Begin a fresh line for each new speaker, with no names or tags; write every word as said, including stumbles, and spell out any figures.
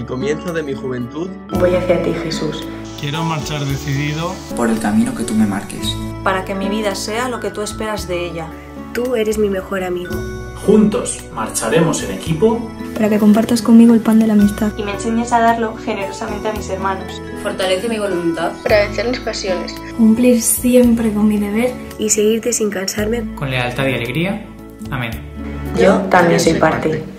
comienzo de mi juventud,
voy hacia ti, Jesús.
Quiero marchar decidido
por el camino que tú me marques,
para que mi vida sea lo que tú esperas de ella.
Tú eres mi mejor amigo.
Juntos marcharemos en equipo
para que compartas conmigo el pan de la amistad
y me enseñes a darlo generosamente a mis hermanos.
Fortalece mi voluntad
para vencer mis pasiones,
cumplir siempre con mi deber
y seguirte sin cansarme
con lealtad y alegría. Amén.
Yo también soy parte.